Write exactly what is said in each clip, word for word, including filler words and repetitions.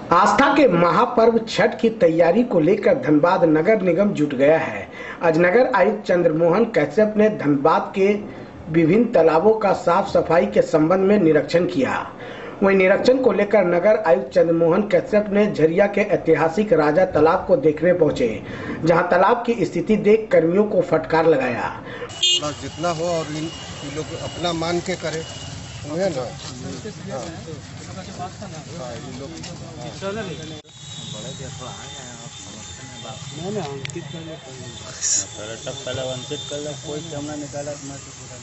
आस्था के महापर्व छठ की तैयारी को लेकर धनबाद नगर निगम जुट गया है। आज नगर आयुक्त चंद्रमोहन कश्यप ने धनबाद के विभिन्न तालाबों का साफ सफाई के संबंध में निरीक्षण किया। वहीं निरीक्षण को लेकर नगर आयुक्त चंद्रमोहन कश्यप ने झरिया के ऐतिहासिक राजा तालाब को देखने पहुंचे, जहां तालाब की स्थिति देख कर्मियों को फटकार लगाया। जितना हो और इन लोग अपना मान के करे ना। पहले अंकित कर लो, कोई कैमरा निकाला मैं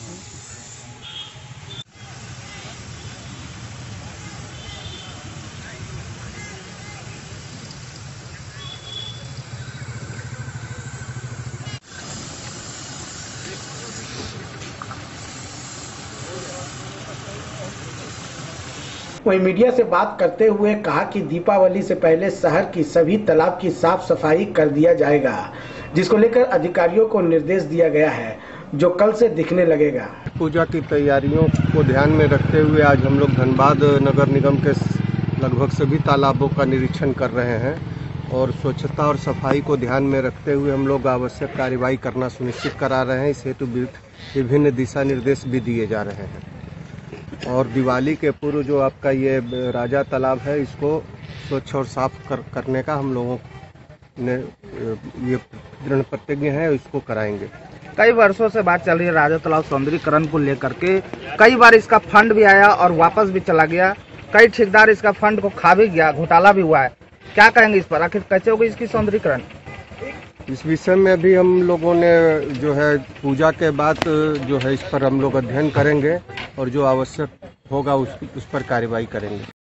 वहीं मीडिया से बात करते हुए कहा कि दीपावली से पहले शहर की सभी तालाब की साफ सफाई कर दिया जाएगा, जिसको लेकर अधिकारियों को निर्देश दिया गया है, जो कल से दिखने लगेगा। पूजा की तैयारियों को ध्यान में रखते हुए आज हम लोग धनबाद नगर निगम के लगभग सभी तालाबों का निरीक्षण कर रहे हैं और स्वच्छता और सफाई को ध्यान में रखते हुए हम लोग आवश्यक कार्रवाई करना सुनिश्चित करा रहे हैं। इस हेतु विभिन्न दिशा निर्देश भी दिए जा रहे हैं और दिवाली के पूर्व जो आपका ये राजा तालाब है, इसको स्वच्छ और साफ कर, करने का हम लोगों ने ये दृढ़ प्रतिज्ञ है, इसको कराएंगे। कई वर्षों से बात चल रही है राजा तालाब सौंदर्यीकरण को लेकर के। कई बार इसका फंड भी आया और वापस भी चला गया। कई ठेकेदार इसका फंड को खा भी गया, घोटाला भी हुआ है। क्या कहेंगे इस पर, आखिर कैसे होगी इसकी सौंदर्यीकरण? इस विषय में भी हम लोगों ने जो है पूजा के बाद जो है इस पर हम लोग अध्ययन करेंगे और जो आवश्यक होगा उस, उस पर कार्रवाई करेंगे।